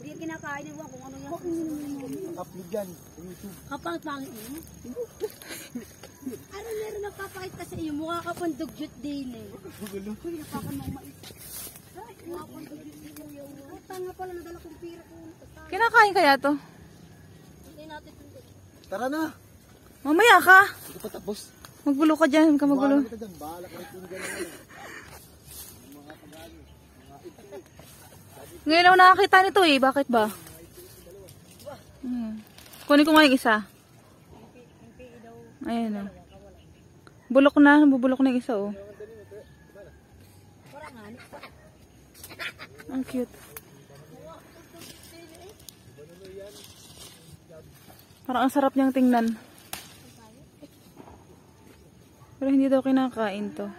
Hindi kinakain niyo kung ano yan. Upload yan sa YouTube. Kapal pangit mo? Ano meron nagpapakita sa iyo? Mukha ka pang dugyot din eh. Uy, nakakamang mais. Mukha pang dugyot din yung tanga pala nadala kong pira ko. Kinakain kaya to? Hindi natin ito. Tara na. Mamaya ka. Hindi pa tapos. Magbulo ka dyan. Huwag ka magbulo. Bahala ka dyan. Bahala ka rin dyan. Ngayon ako nakakita nito eh. Bakit ba? Kunin ko nga yung isa. Ayan o. Bulok na. Bubulok na yung isa oh. Ang cute. Parang ang sarap niyang tingnan. Pero hindi daw kinakain to.